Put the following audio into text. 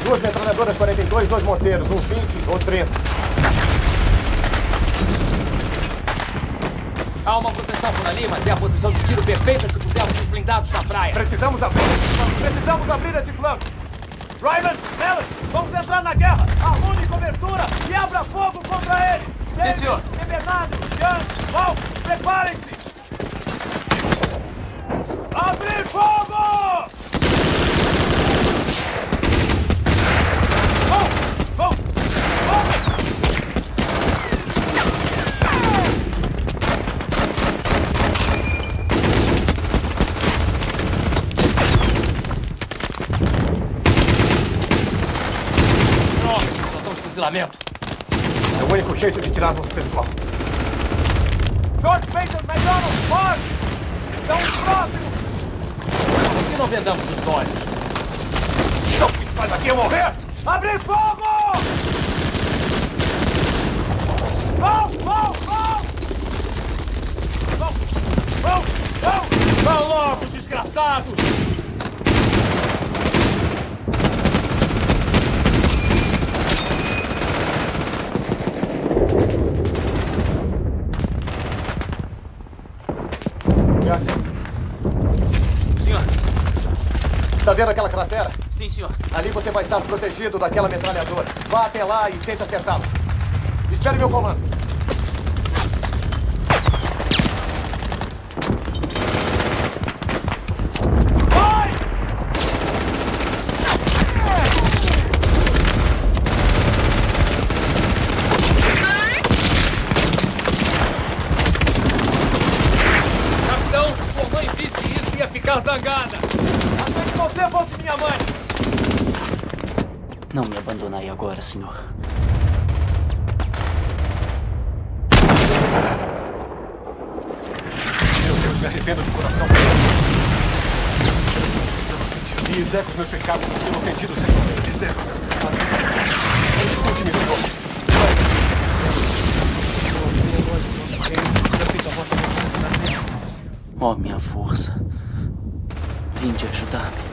2 metralhadoras 42, 2 morteiros, uns 20 ou 30. Há uma proteção por ali, mas é a posição de tiro perfeita se pusermos os blindados na praia. Precisamos abrir esse flanco. Precisamos abrir esse flanco. Ryman, Mellon, vamos entrar na guerra. Arrume cobertura e abra fogo contra eles. Sim, senhor. Bernardo, Young, Val, preparem-se. Abrir fogo! Vão! Fuzilamento. É o único jeito de tirarmos o pessoal. George Payton, McDonald, Mark! São os próximos! Por que não vendamos os olhos? Não, que faz aqui é morrer! Abrir fogo! Vão! Vão logo, desgraçados! Senhor. Está vendo aquela cratera? Sim, senhor. Ali você vai estar protegido daquela metralhadora. Vá até lá e tente acertá-la. Espere meu comando. Vai! Capitão, se sua mãe visse isso, ia ficar zangada. Achei que você fosse minha mãe. Não me abandonai agora, senhor. Meu Deus, me arrependo de coração. E execo os meus pecados por ter ofendido o Senhor. Execo meus pecados. Escute-me, Senhor. Ó, minha força. Vinde ajudar-me.